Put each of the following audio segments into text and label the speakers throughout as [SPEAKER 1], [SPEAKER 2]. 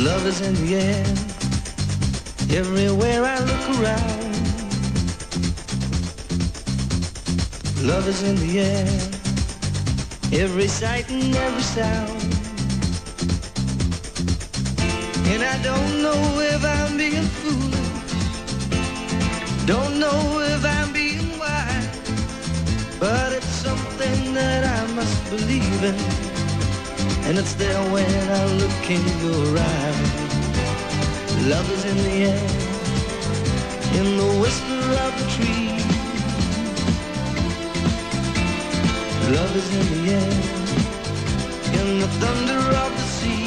[SPEAKER 1] Love is in the air, everywhere I look around. Love is in the air, every sight and every sound. And I don't know if I'm being foolish, don't know if I'm being wise, but it's something that I must believe in, and it's there when I look in your eyes. Love is in the air, in the whisper of the tree. Love is in the air, in the thunder of the sea.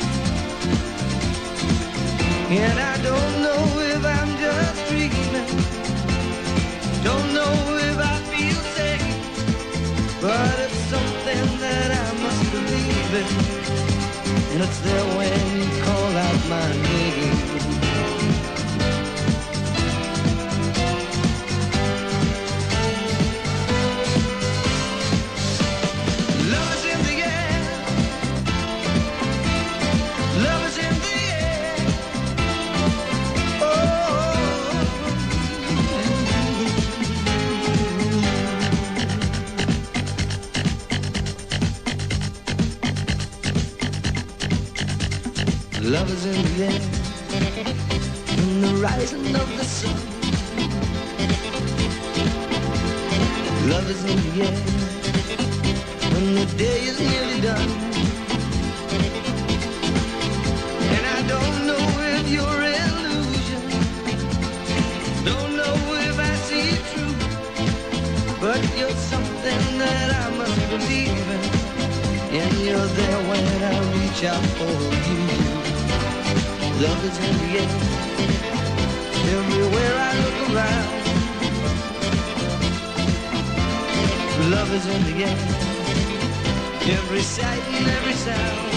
[SPEAKER 1] And I don't know if I'm just dreaming, don't know if I feel safe, but it's something that I must believe in, and it's there when you call out my name. Love is in the air, love is in the air. Love is in the air, in the rising of the sun. Love is in the air, when the day is nearly done. And I don't know if you're illusion, don't know if I see it true, but you're something that I must believe in, and you're there when I reach out for you. Love is in the air, everywhere I look around. Love is in the air, every sight and every sound.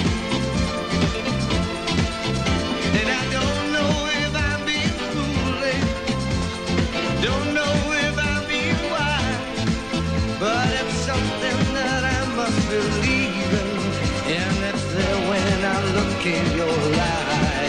[SPEAKER 1] And I don't know if I'm being foolish, don't know if I'm being wise, but it's something that I must believe in, and it's there when I look in your eyes.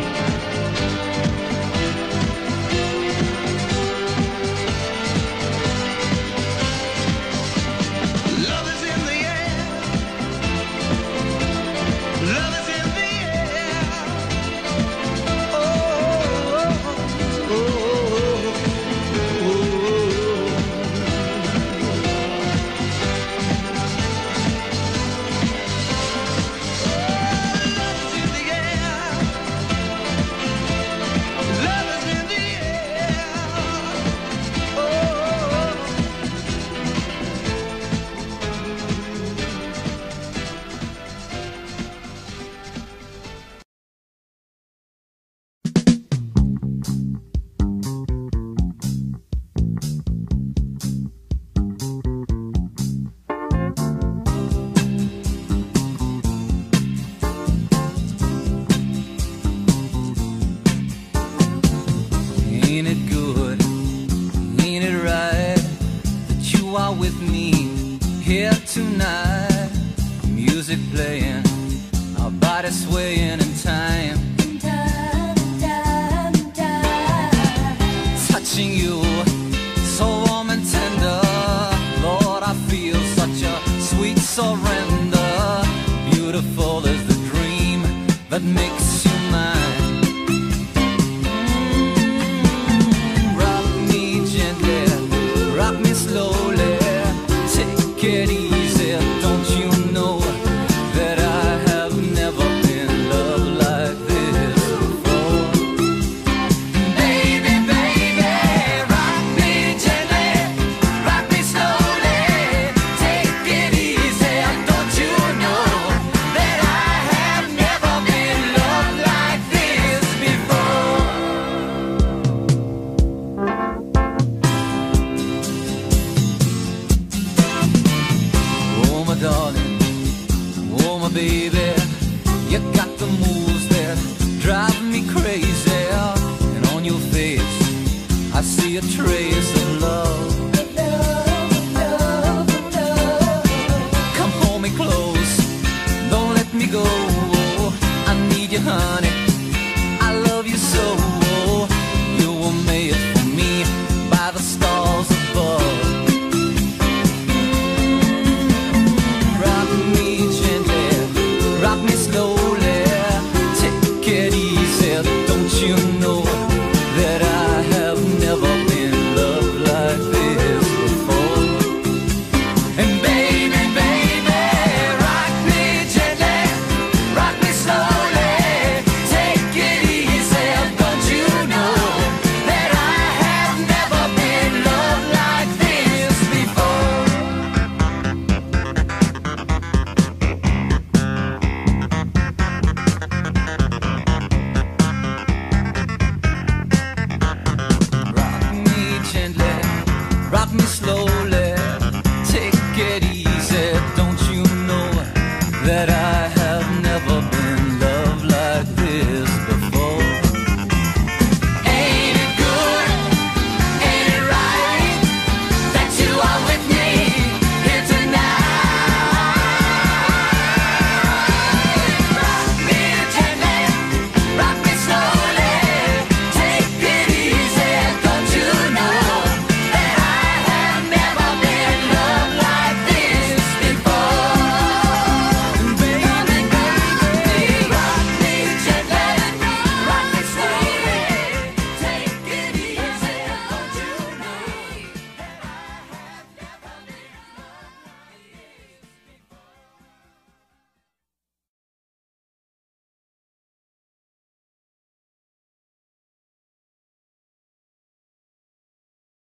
[SPEAKER 2] Ain't it good, ain't it right that you are with me here tonight? Music playing, our bodies swaying in time, touching you